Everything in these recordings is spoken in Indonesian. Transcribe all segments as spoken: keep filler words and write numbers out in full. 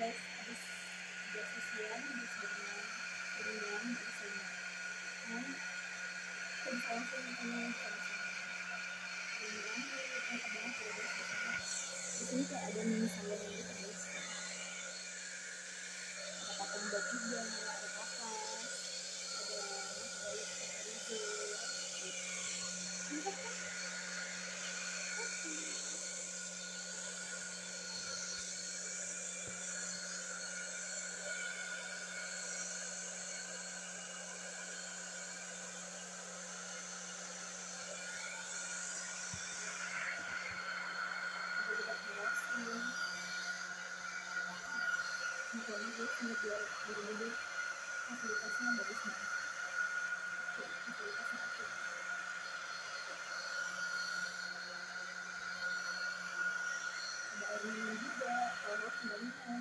habis habis sosial habis berenang berenang bersama kan terus langsung sama berenang di tempat banget di sini kayak ada mini salon gitu guys, ada patung bot juga, ada kapas, ada toilet resort gitu. Makanya gue sangat biar buru-buru fasilitasnya bagus banget, fasilitasnya oke. Ada air minum juga kalau mau tinggal minum.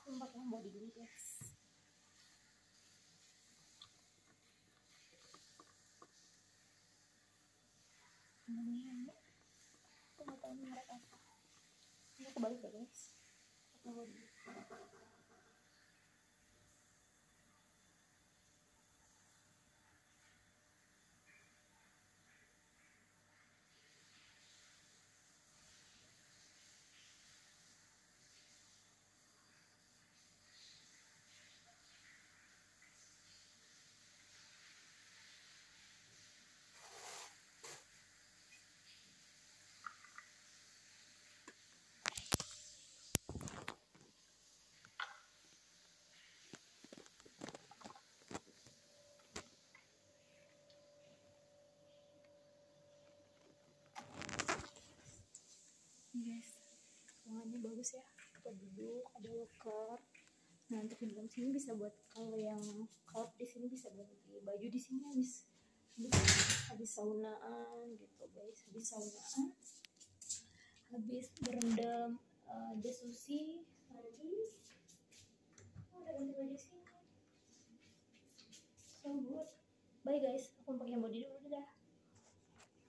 Aku pakai yang body dulu guys. Ini aku nggak tahu merek apa. Ini aku balik ya guys. Aku body. Guys, ruangannya bagus ya, buat duduk, ada locker. Nah untuk di dalam sini bisa buat, kalau yang kalau di sini bisa buat baju di sini habis habis, habis saunaan gitu guys, habis saunaan, habis berendam uh, jasusi mandi, oh, ada ganti baju sini, so good. Bye guys, aku pakai body dulu, dadah.